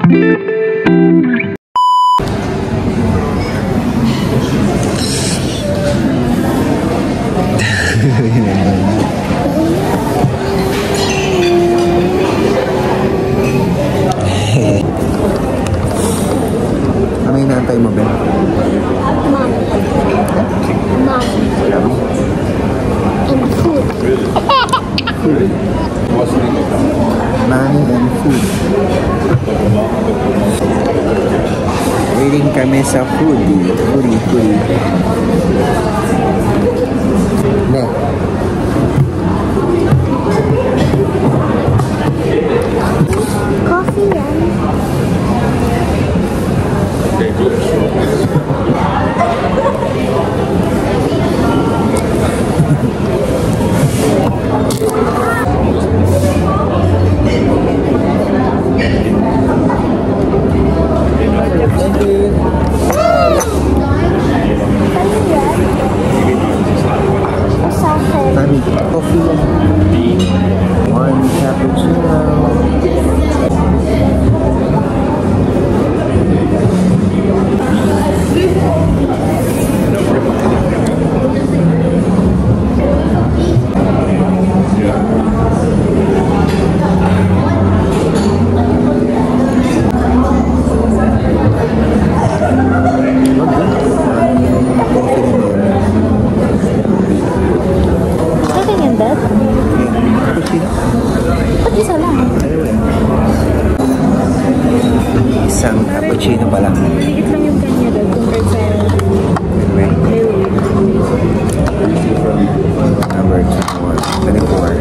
Ano yung inaantay mo, Ben? Mom. Mom. And food. Food. Money and food. Waiting kami sa foodie. Foodie. Ne. Coffee yan. Coffee. One cappuccino. Isang cappuccino pa lang. Maligit lang yung kanya doon compared sa Number 24.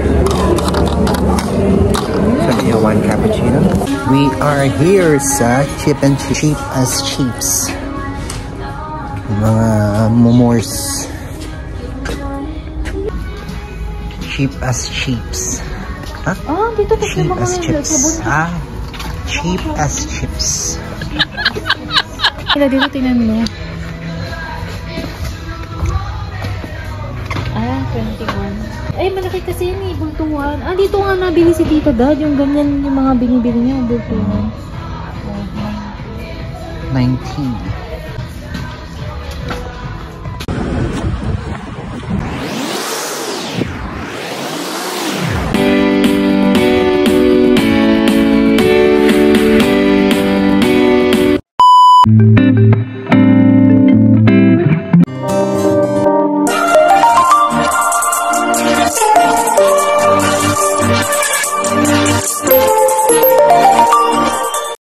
Sabi niya, one cappuccino. We are here sa Cheap as Chips. Mga momors. Cheap as Chips. Ha? Oh, dito Cheap as Chips. Ah, Cheap as Chips. Kaya dito tingnan mo. Ah, 21. Ay, malaki kasi yun eh, bultuhan. Ah, dito nga nabili si Tita Dad. Yung ganyan, yung mga binibili niya, bultuhan. 19.